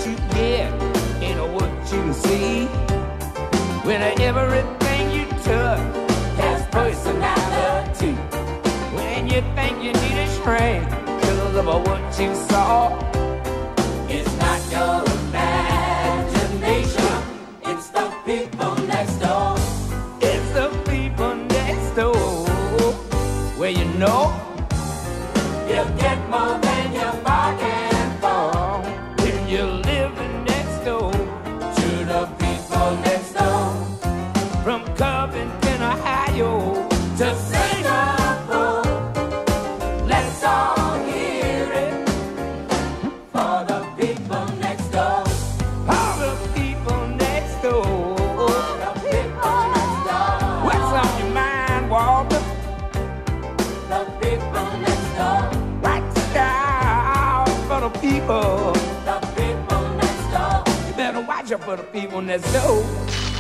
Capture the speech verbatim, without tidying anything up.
you get ain't what you see. When everything you touch has personality. When you think you need a shrink because of what you saw, it's not your imagination, it's the people next door. It's the people next door. Well, you know, you get more than you bargain for when you're living next door to the people next door. From Covington, Ohio to Singapore, let's all hear it for the people next door. All the people next door. All the people next door. What's on your mind, Walter? The people next door. Write it down for the people. The people next door. You better watch out for the people next door.